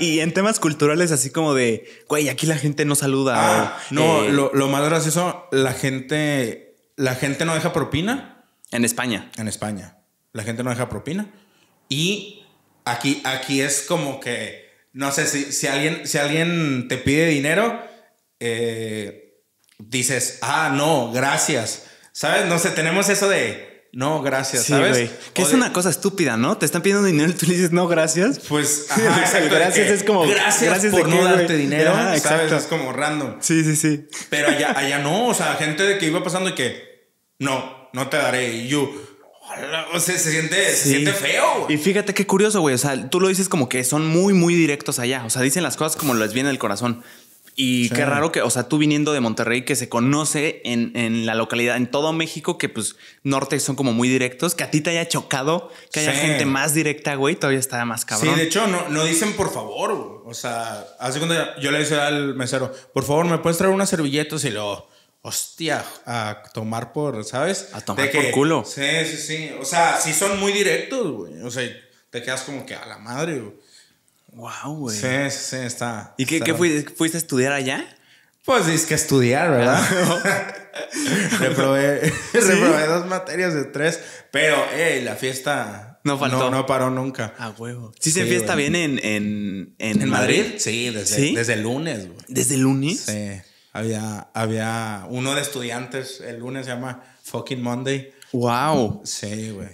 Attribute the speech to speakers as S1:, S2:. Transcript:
S1: y en temas culturales así como de, güey, aquí la gente no saluda.
S2: Lo más gracioso, la gente no deja propina.
S1: En España.
S2: En España. La gente no deja propina. Y aquí es como que, no sé, si alguien te pide dinero, dices, no, gracias. ¿Sabes? No sé, tenemos eso de, no, gracias, ¿sabes?
S1: Güey. Que es una cosa estúpida, ¿no? Te están pidiendo dinero y tú le dices, no, gracias.
S2: Pues, exacto.
S1: Gracias es como,
S2: gracias por no darte dinero,
S1: ajá,
S2: ¿sabes?
S1: exacto.
S2: Es como random.
S1: Sí.
S2: Pero allá no, o sea, gente de que iba pasando y que, no te daré. Y yo, o sea, se siente feo, güey.
S1: Y fíjate qué curioso, güey. O sea, tú lo dices como que son muy, muy directos allá. O sea, dicen las cosas como les viene del corazón. Y qué raro que, o sea, tú viniendo de Monterrey, que se conoce en la localidad, en todo México, que pues norte son como muy directos, que a ti te haya chocado, que haya gente más directa, güey, todavía está más cabrón.
S2: Sí, de hecho, no dicen por favor, güey. O sea, hace cuando yo le decía al mesero, por favor, ¿me puedes traer unas servilletas? Y luego, hostia, a tomar por, ¿sabes?
S1: A tomar por culo.
S2: Sí. O sea, sí son muy directos, güey. O sea, te quedas como que a la madre, güey.
S1: Wow, güey.
S2: Sí, está.
S1: ¿Y qué fuiste a estudiar allá?
S2: Pues es que estudiar, ¿verdad? reprobé 2 materias de 3. Pero, la fiesta
S1: no faltó.
S2: No paró nunca.
S1: Huevo. ¿Sí se fiesta bien en
S2: Madrid? Sí, desde el lunes, güey.
S1: ¿Desde el lunes?
S2: Sí. Había uno de estudiantes. El lunes se llama Fucking Monday.
S1: Wow.
S2: Sí, güey.